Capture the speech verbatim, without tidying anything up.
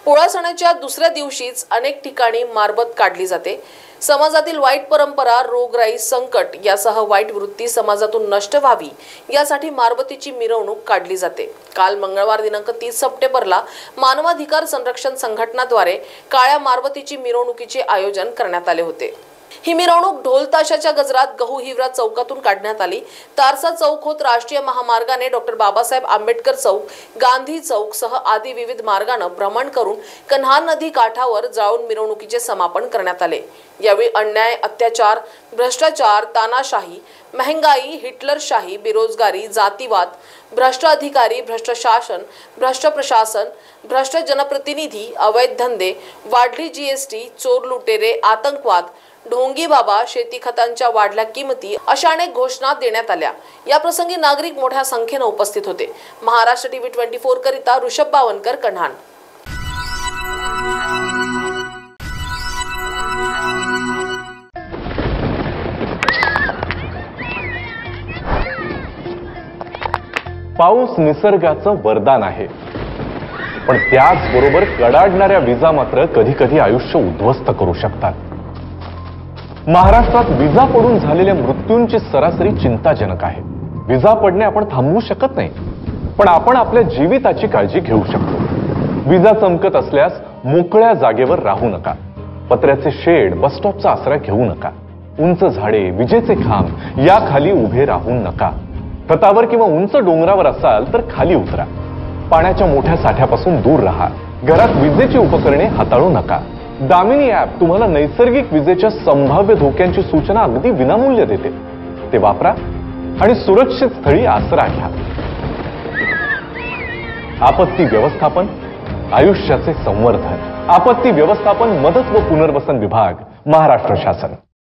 पोळा सणाच्या दुसऱ्या दिवशीच अनेक ठिकाणी मारबत काढली जाते। समाजातील वाईट परंपरा, रोगराई, संकट यासह वाईट वृत्ती समाजातून नष्ट व्हावी यासाठी मारबतीची मिरवणूक काढली जाते। काल मंगळवार दिनांक तीस सप्टेंबरला मानवाधिकार संरक्षण संघटनाद्वारे काळ्या मारबतीची मिरवणुकीचे आयोजन करण्यात आले होते। ही मिरवणूक ढोल ताशाच्या गजरात गहू हिवरा चौकातून काढण्यात आली। तारसा चौक होत राष्ट्रीय महामार्गाने डॉक्टर बाबासाहेब आंबेडकर चौक, गांधी चौक सह आदी विविध मार्गाने भ्रमण करून कन्हान नदी काठावर जाऊन मिरवणुकीचे समापन करण्यात आले। यावेळी अन्याय, अत्याचार, भ्रष्टाचार, तानाशाही, महंगाई, हिटलरशाही, बेरोजगारी, जातीवाद, भ्रष्ट अधिकारी, भ्रष्ट शासन, भ्रष्ट प्रशासन, भ्रष्ट जनप्रतिनिधी, अवैध धंदे, वाढली जीएसटी, चोर लुटेरे, आतंकवाद, ढोंगी बाबा, शेती खतांच्या वाढल्या किमती अशा अनेक घोषणा देण्यात आल्या। या प्रसंगी नागरिक मोठ्या संख्येने उपस्थित होते। महाराष्ट्र टीव्ही चोवीस करिता ऋषभ बावनकर, कन्हान। पाऊस निसर्गाचं वरदान आहे, पण त्याचबरोबर कडाडणाऱ्या विजा मात्र कधी कधी आयुष्य उद्ध्वस्त करू शकतात। महाराष्ट्रात विजा पडून झालेल्या मृत्यूंची सरासरी चिंताजनक आहे। विजा पडणे आपण थांबवू शकत नाही, पण आपण आपल्या जीविताची काळजी घेऊ शकतो। विजा चमकत असल्यास मोकळ्या जागेवर राहू नका। पत्र्याचे शेड, बस स्टॉपचा आसरा घेऊ नका। उंच झाडे, विजेचे खांब याखाली उभे राहू नका। छतावर किंवा उंच डोंगरावर असाल तर खाली उतरा। पाण्याच्या मोठ्या साठ्यापासून दूर राहा। घरात विजेची उपकरणे हाताळू नका। दामिनी ॲप तुम्हाला नैसर्गिक विजेच्या संभाव्य धोक्यांची सूचना अगदी विनामूल्य देते। ते वापरा आणि सुरक्षित स्थळी आसरा घ्या। आपत्ती व्यवस्थापन, आयुष्याचे संवर्धन। आपत्ती व्यवस्थापन, मदत व पुनर्वसन विभाग, महाराष्ट्र शासन।